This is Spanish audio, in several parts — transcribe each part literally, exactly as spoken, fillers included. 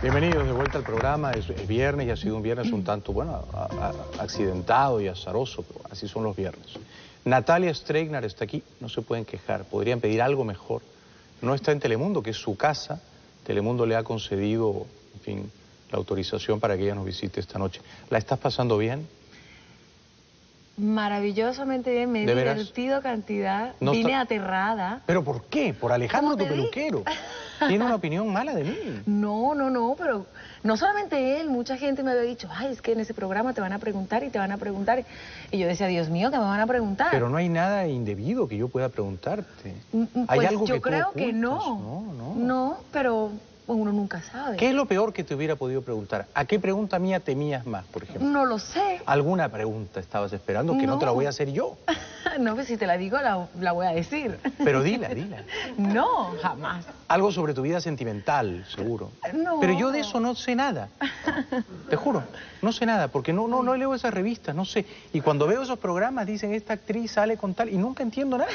Bienvenidos de vuelta al programa. Es, es viernes y ha sido un viernes un tanto, bueno, a, a, accidentado y azaroso, pero así son los viernes. Natalia Streignar está aquí, no se pueden quejar, podrían pedir algo mejor. No está en Telemundo, que es su casa. Telemundo le ha concedido, en fin, la autorización para que ella nos visite esta noche. ¿La estás pasando bien? Maravillosamente bien, me he divertido cantidad, no vine está... aterrada. ¿Pero por qué? ¿Por Alejandro, tu peluquero? ¿Tiene una opinión mala de mí? No, no, no, pero no solamente él, mucha gente me había dicho, ay, es que en ese programa te van a preguntar y te van a preguntar. Y yo decía, Dios mío, ¿qué me van a preguntar? Pero no hay nada indebido que yo pueda preguntarte. Pues ¿Hay algo yo que creo tú que no. No, no. No, pero uno nunca sabe. ¿Qué es lo peor que te hubiera podido preguntar? ¿A qué pregunta mía temías más, por ejemplo? No lo sé. ¿Alguna pregunta estabas esperando que no, no te la voy a hacer yo? No, pues si te la digo, la, la voy a decir. Pero dila, dila. No, jamás. Algo sobre tu vida sentimental, seguro. No. Pero yo de eso no sé nada. Te juro, no sé nada, porque no, no, no leo esas revistas, no sé. Y cuando veo esos programas dicen, esta actriz sale con tal, y nunca entiendo nada.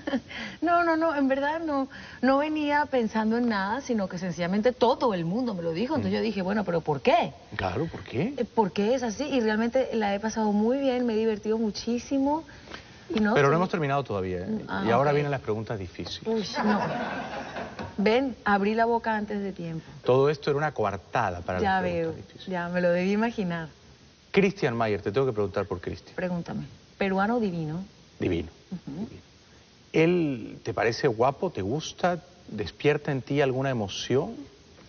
No, no, no, en verdad no, no venía pensando en nada, sino que sencillamente todo el mundo me lo dijo. Entonces yo dije, bueno, ¿pero por qué? Claro, ¿por qué? ¿Por qué es así? Y realmente la he pasado muy bien, me he divertido muchísimo. Y no, Pero sí. no hemos terminado todavía, ¿eh? Ah, y ahora okay. vienen las preguntas difíciles. Uy, no. Ven, abrí la boca antes de tiempo. Todo esto era una coartada para ya las veo, preguntas difíciles. Ya me lo debí imaginar. Christian Mayer, te tengo que preguntar por Christian. Pregúntame. Peruano divino. Divino. Uh-huh. Divino. ¿Él te parece guapo? ¿Te gusta? ¿Despierta en ti alguna emoción?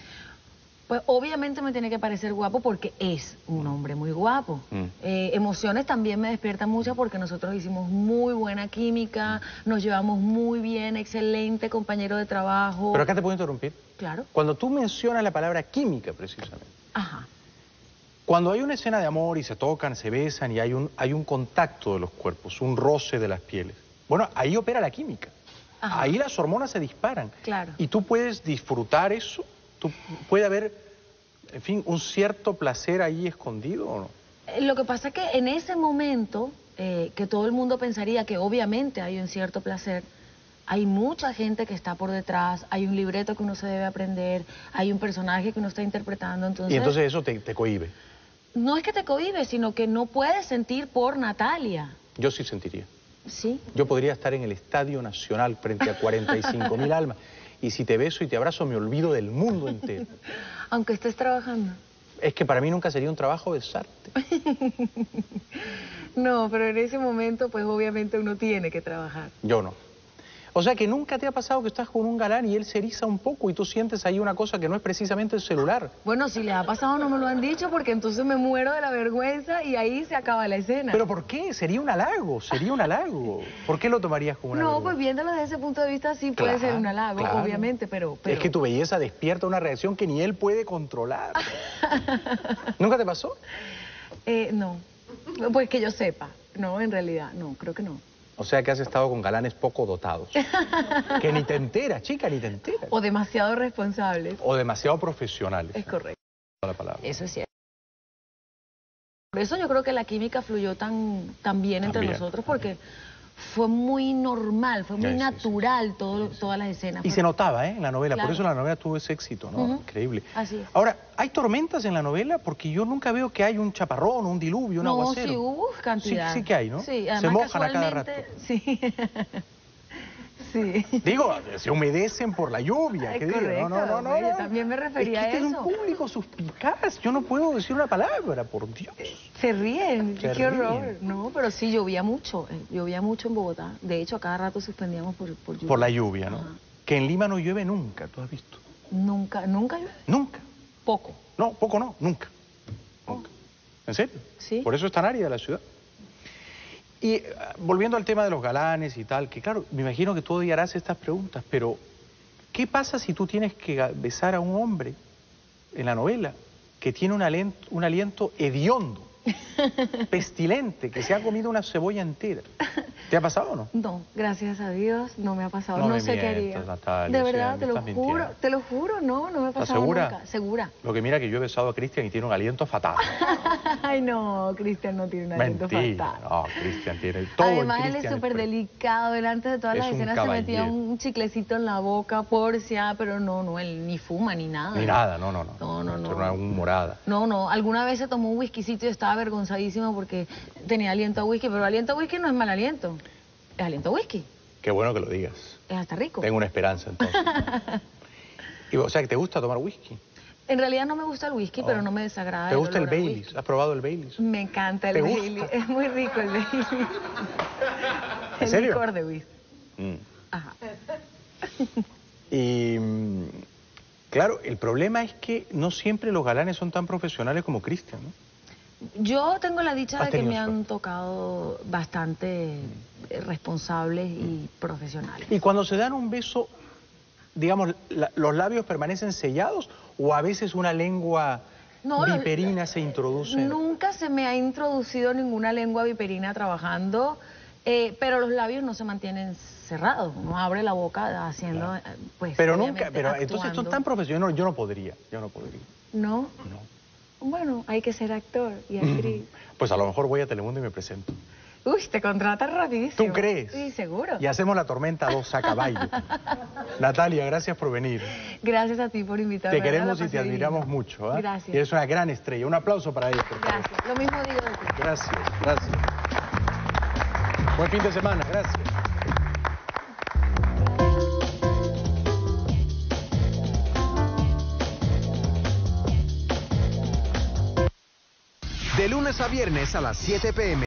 Pues obviamente me tiene que parecer guapo porque es un hombre muy guapo. Mm. Eh, emociones también me despiertan muchas porque nosotros hicimos muy buena química, nos llevamos muy bien, excelente compañero de trabajo. Pero acá te puedo interrumpir. Claro. Cuando tú mencionas la palabra química, precisamente. Ajá. Cuando hay una escena de amor y se tocan, se besan y hay un, hay un contacto de los cuerpos, un roce de las pieles. Bueno, ahí opera la química. Ajá. Ahí las hormonas se disparan. Claro. Y tú puedes disfrutar eso. Tú, puede haber, en fin, un cierto placer ahí escondido, ¿o no? Lo que pasa es que en ese momento, eh, que todo el mundo pensaría que obviamente hay un cierto placer, hay mucha gente que está por detrás, hay un libreto que uno se debe aprender, hay un personaje que uno está interpretando, entonces... Y entonces eso te, te cohíbe. No es que te cohíbe, sino que no puedes sentir por Natalia. Yo sí sentiría. ¿Sí? Yo podría estar en el Estadio Nacional frente a cuarenta y cinco mil almas. Y si te beso y te abrazo, me olvido del mundo entero. Aunque estés trabajando. Es que para mí nunca sería un trabajo besarte. No, pero en ese momento, pues obviamente uno tiene que trabajar. Yo no. O sea que nunca te ha pasado que estás con un galán y él se eriza un poco y tú sientes ahí una cosa que no es precisamente el celular. Bueno, si les ha pasado no me lo han dicho porque entonces me muero de la vergüenza y ahí se acaba la escena. ¿Pero por qué? Sería un halago, sería un halago. ¿Por qué lo tomarías como un halago? No, pues viéndolo desde ese punto de vista sí puede claro, ser un halago, claro. obviamente, pero, pero... Es que tu belleza despierta una reacción que ni él puede controlar. ¿Nunca te pasó? Eh, no, pues que yo sepa, no, en realidad, no, creo que no. O sea que has estado con galanes poco dotados. Que ni te enteras, chica, ni te enteras. O demasiado responsables. O demasiado profesionales. Es correcto. La palabra. Eso es cierto. Por eso yo creo que la química fluyó tan, tan bien entre También. nosotros, porque fue muy normal, fue muy sí, natural sí, sí. todo, Sí, sí. todas las escenas. Y fue... se notaba, ¿eh? En la novela. Claro. Por eso la novela tuvo ese éxito, ¿no? Uh-huh. Increíble. Así es. Ahora, ¿hay tormentas en la novela? Porque yo nunca veo que hay un chaparrón, un diluvio, un no, aguacero. No, sí hubo cantidad. Sí, sí que hay, ¿no? Sí, además, se mojan a cada rato. Sí. Sí. Digo, se humedecen por la lluvia. Es ¿qué correcto, digo? No, no, no, no, yo no. también me refería es que a este eso. Es un público suspicaz. Yo no puedo decir una palabra, por Dios. Se ríen, Se qué ríen. horror. No, pero sí, llovía mucho, eh, llovía mucho en Bogotá. De hecho, a cada rato suspendíamos por, por lluvia. Por la lluvia, ¿no? Ajá. Que en Lima no llueve nunca, ¿tú has visto? Nunca, nunca llueve. Nunca. Poco. No, poco no, nunca. Nunca. ¿En serio? Sí. Por eso es tan árida la ciudad. Y uh, volviendo al tema de los galanes y tal, que claro, me imagino que tú odiarás estas preguntas, pero ¿qué pasa si tú tienes que besar a un hombre en la novela que tiene un aliento, un aliento hediondo? pestilente, que se ha comido una cebolla entera. ¿Te ha pasado o no? No, gracias a Dios, no me ha pasado. No No, me sé qué haría. mientas, Natalia, de sí, verdad, me te lo estás juro, mintiendo. te lo juro, no, no me ha ¿Estás pasado segura? nunca. Segura. Lo que mira que yo he besado a Cristian y tiene un aliento fatal. Ay, no, Cristian no tiene un aliento Mentira. fatal. No, Cristian tiene todo. en Además, él es Cristian súper pre- delicado. Él antes de todas Es las un escenas se metía caballero. un chiclecito en la boca, porcia, pero no, no, él ni fuma ni nada. Ni nada, no, no, no. No, no, Esto no. es una humorada. No, no, alguna vez se tomó un whiskycito y estaba avergonzadísimo porque tenía aliento a whisky, pero aliento a whisky no es mal aliento, es aliento a whisky, Qué bueno que lo digas. es hasta rico. Tengo una esperanza entonces. Y, o sea, que te gusta tomar whisky. En realidad no me gusta el whisky, Oh. pero no me desagrada. ¿Te gusta el olor a Baileys? whisky. ¿Has probado el Baileys? Me encanta el ¿Te gusta? Baileys, es muy rico el Baileys. ¿En El serio? licor de whisky. Mm. Ajá. Y mm, claro, el problema es que no siempre los galanes son tan profesionales como Cristian, ¿no? Yo tengo la dicha Has de que tenido me han suerte. tocado bastante eh, responsables y profesionales. Y cuando se dan un beso, digamos, la- ¿los labios permanecen sellados o a veces una lengua No, los- viperina se introduce? Nunca se me ha introducido ninguna lengua viperina trabajando, eh, pero los labios no se mantienen cerrados. Uno abre la boca haciendo, Claro. eh, pues, Pero obviamente, nunca, pero entonces son actuando. tan profesionales, yo no podría, yo no podría. ¿No? No. Bueno, hay que ser actor y actriz. Pues a lo mejor voy a Telemundo y me presento. Uy, te contratas rapidísimo. ¿Tú crees? Sí, seguro. Y hacemos La Tormenta dos a caballo. Natalia, gracias por venir. Gracias a ti por invitarme. Te de verdad, queremos la y te pasé admiramos divino. mucho. ¿eh? Gracias. Y eres una gran estrella. Un aplauso para ella, por favor. Gracias. Lo mismo digo de ti. Gracias, gracias. Buen fin de semana, gracias. De lunes a viernes a las siete p m